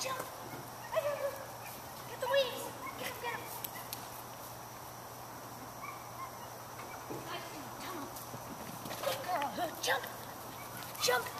jump. Get the wings. Get him. Good girl. Jump.